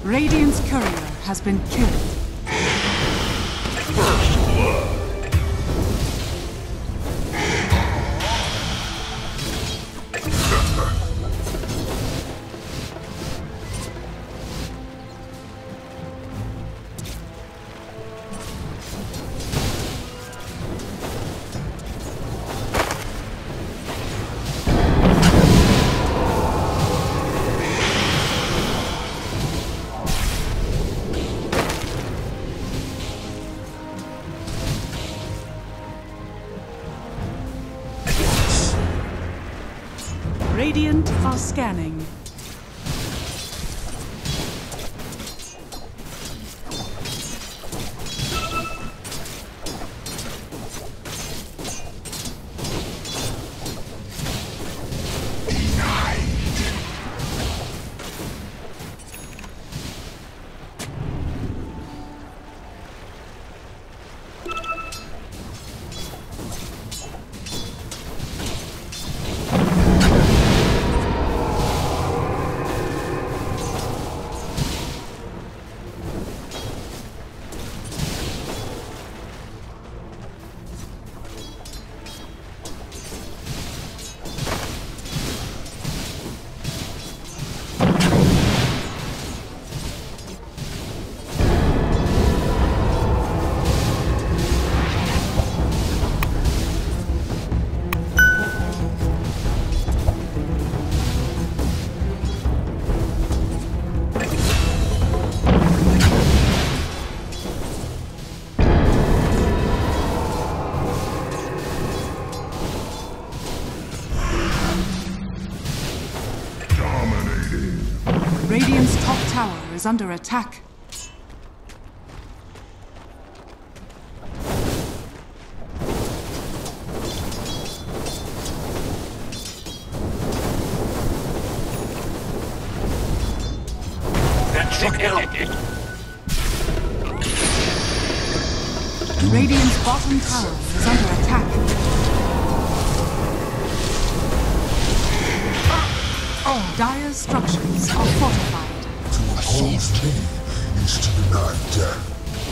Radiant's courier has been killed. First blood. Radiant are scanning. Radiant's top tower is under attack. Radiant's bottom tower is under attack. Dire's structures are fortified. To oppose me is to deny death.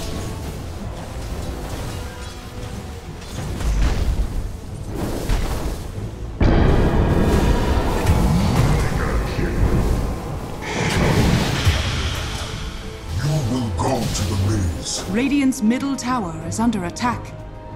You will go to the maze. Radiant's middle tower is under attack.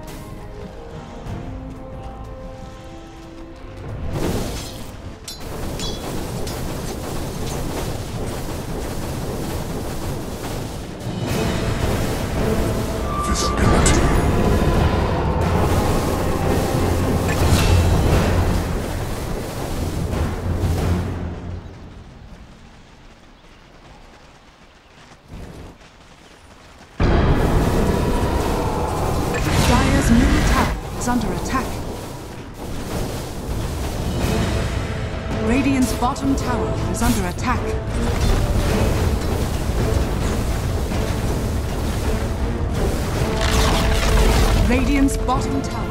Under attack. Radiant's bottom tower is under attack. Radiant's bottom tower.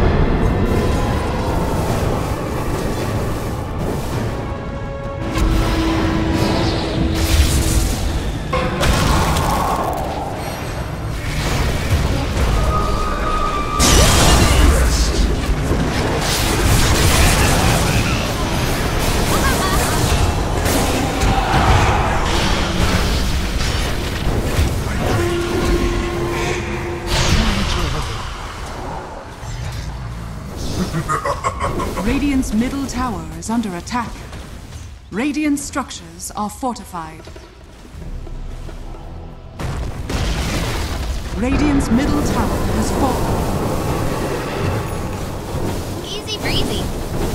Radiant's middle tower is under attack. Radiant structures are fortified. Radiant's middle tower has fallen. Easy breezy.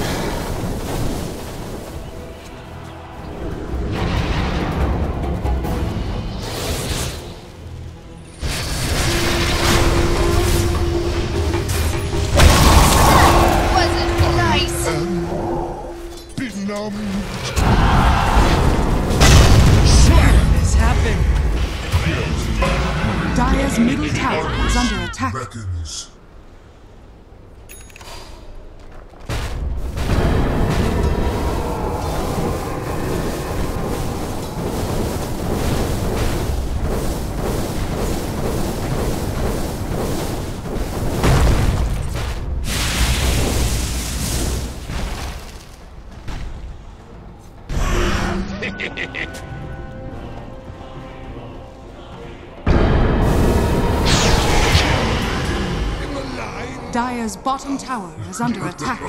Dire's middle tower is under attack. Beckons. Dire's bottom tower is under attack.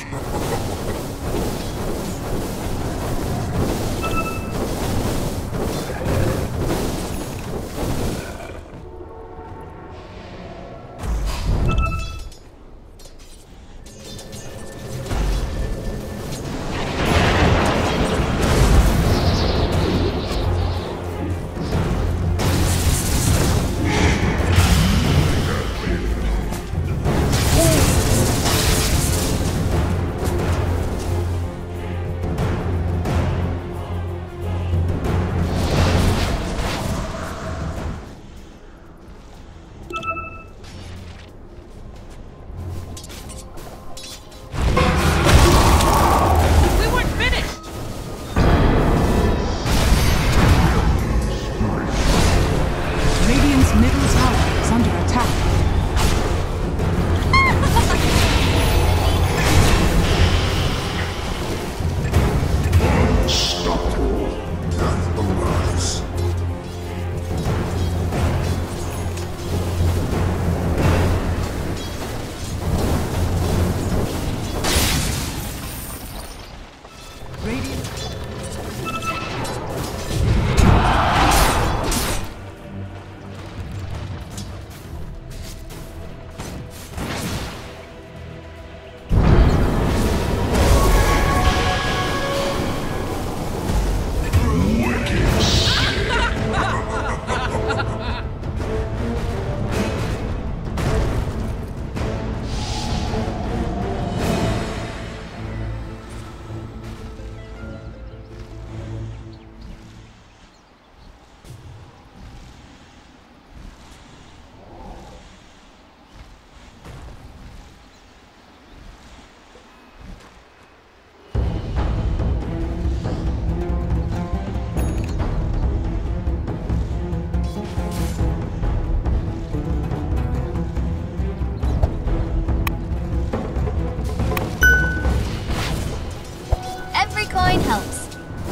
Helps.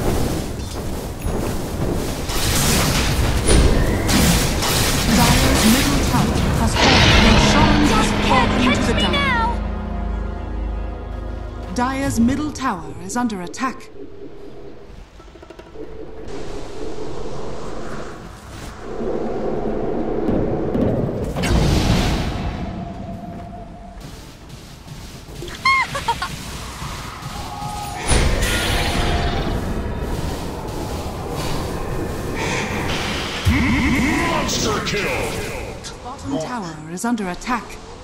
Dire's middle tower has fallen. Your Sean's has fallen to the down. Dire's middle tower is under attack. Monster kill! Bottom tower is under attack.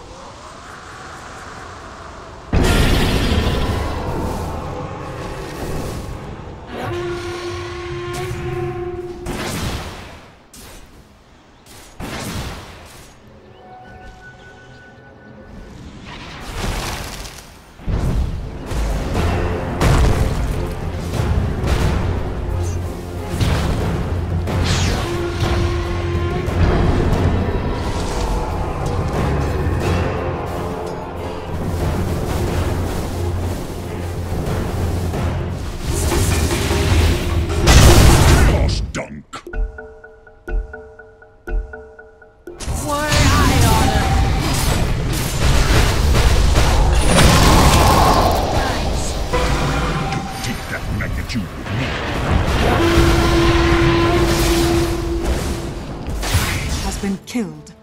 Has been killed.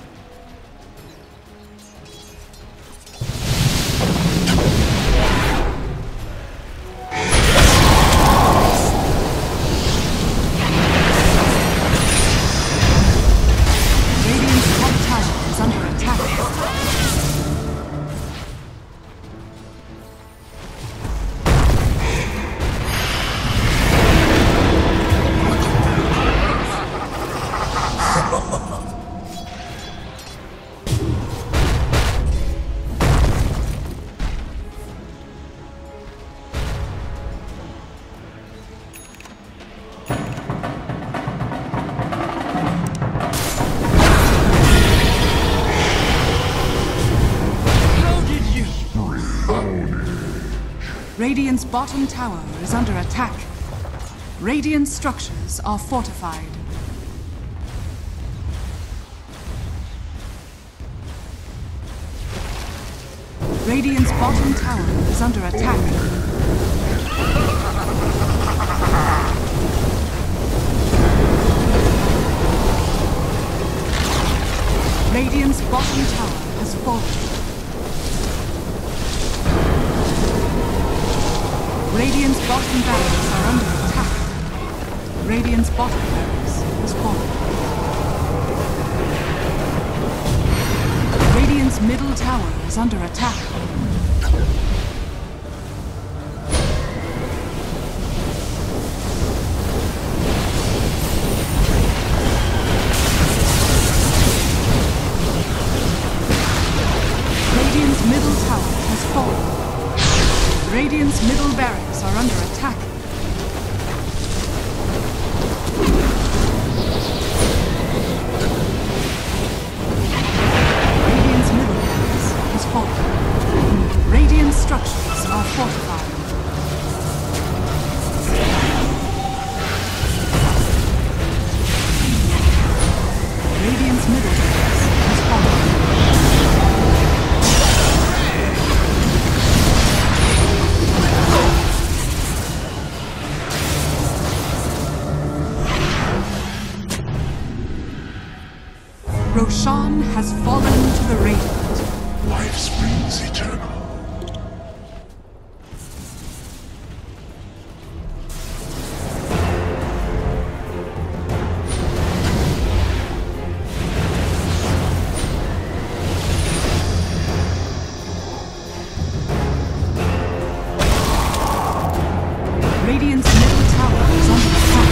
Radiant's top tower is under attack. Radiant's bottom tower is under attack. Radiant structures are fortified. Radiant's bottom tower is under attack. Radiant's bottom tower has fallen. Radiant's bottom barracks are under attack. Radiant's bottom barracks has fallen. Radiant's middle tower is under attack. Radiant's middle tower has fallen. Radiant's middle barracks are under attack. Radiant's middle barracks has fallen. Radiant structures are fortified. Radiant's middle barracks has fallen. Roshan has fallen to the Radiant. Life springs eternal. Radiant's middle tower is under attack.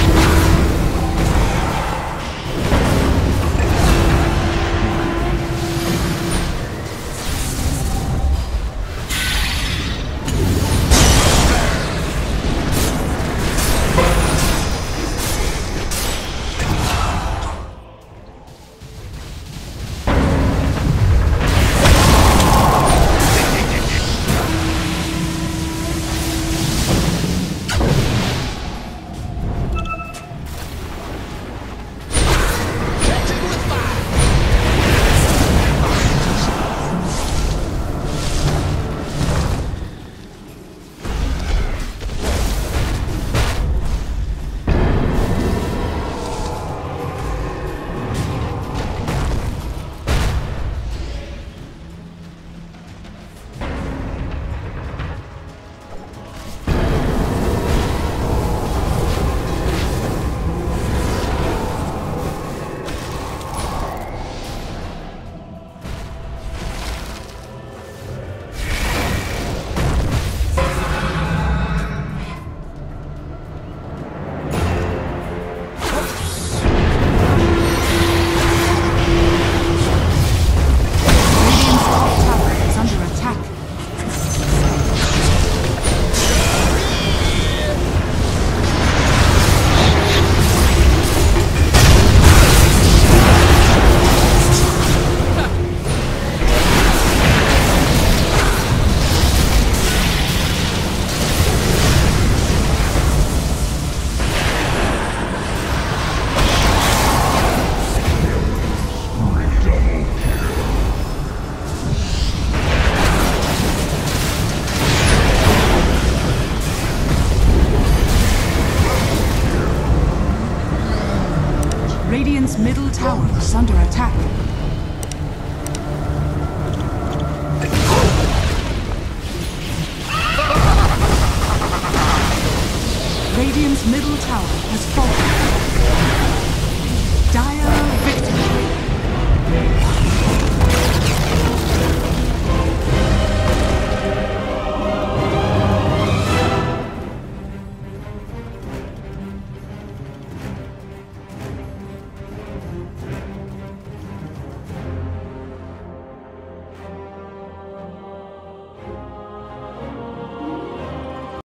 Radiant's middle tower is under attack. Radiant's middle tower has fallen.